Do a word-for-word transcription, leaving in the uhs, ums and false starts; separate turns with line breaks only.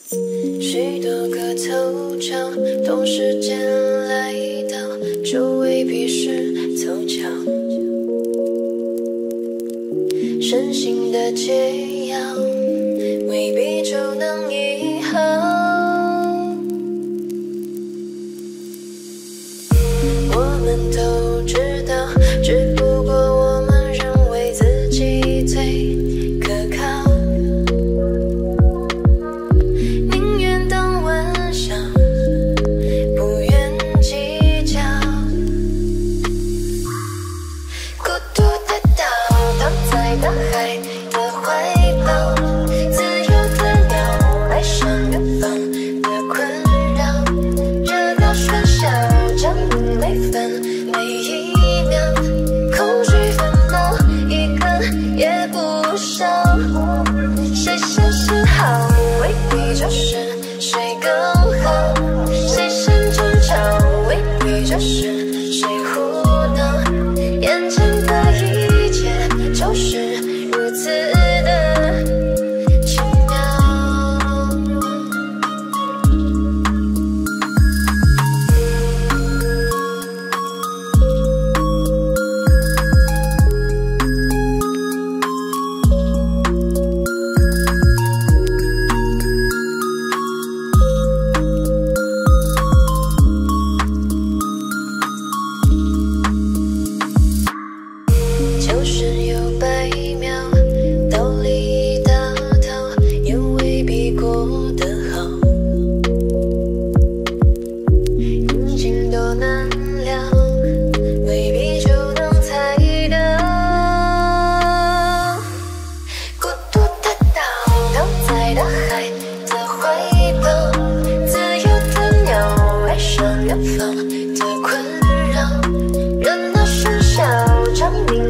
许多个头角同时间来到，这未必是凑巧。身心的解药未必就能医好。我们都知道，只不过我们认为自己最可靠。宁愿当玩笑，不愿计较。孤独的岛，躺在大海的怀抱，自由的鸟，爱上远方的困扰，热闹喧嚣，占每分每一秒，空虚烦恼一个也不少。谁先是好，未必就是谁更好；谁先争吵，未必就是谁胡闹。眼前的一切就是如此的奇妙。就是有百秒，道理一大套，也未必过得好。阴晴多难料，未必就能猜到。孤独的岛，躺在大海的怀抱，自由的鸟，爱上远方的困扰，热闹喧嚣，占领